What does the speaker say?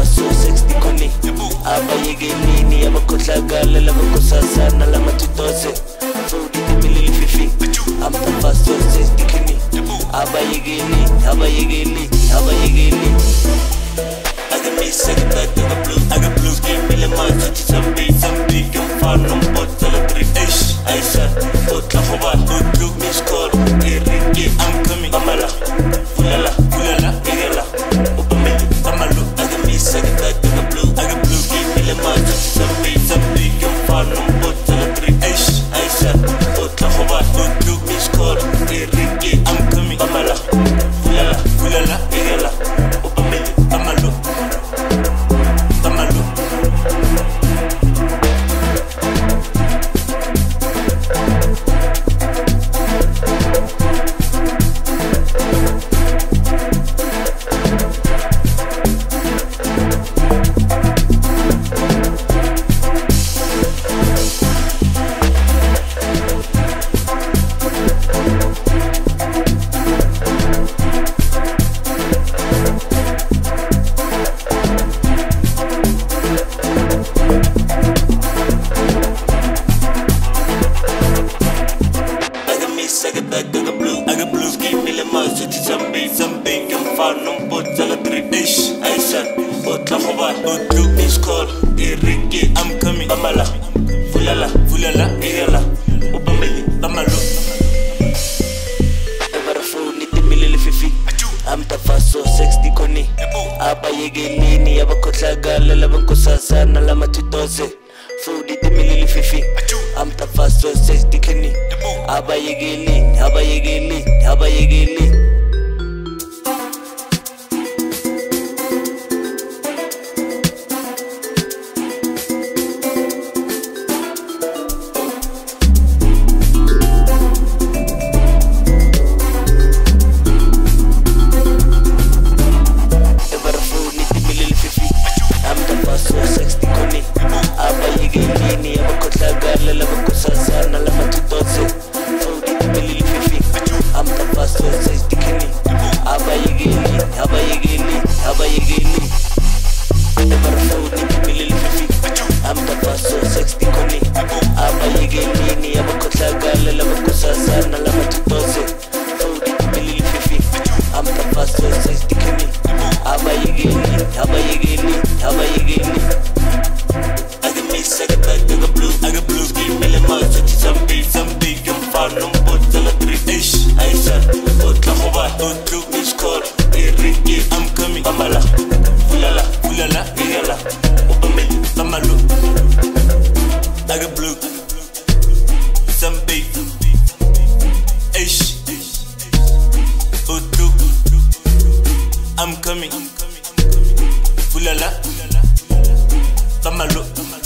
faso 60 koni abayegelini abakhohlakala labakosazana lamatutose futhi Itimile fifi I'm faso 60 koni abayegeli I got me second that I got blues give me the mind to some beat I'm far no but the three I said but la Habare look me score I'm coming amala fulala igala upameli amalo I got me second that I got blues give me the mind to some beat I'm far no but the three I said but la Habare look me score I'm coming amala fulala igala upameli amalo I got blues, give me the mind, some beat, I'm far no but the three I said, but la Habare, but look me score, I'm coming, amala, fulala, igala, upameli, amalo. Ebarafu Itimile fifi, I'm faso 60 koni, abayegelini abakhohlakala labakosazana lamatutose futhi Itimile fifi I'm faso 60 koni abayegeli I'm coming, amala, fulala, igala, upameli, amalo. I got blue, some beat, utu. I'm coming, fulala, amalo.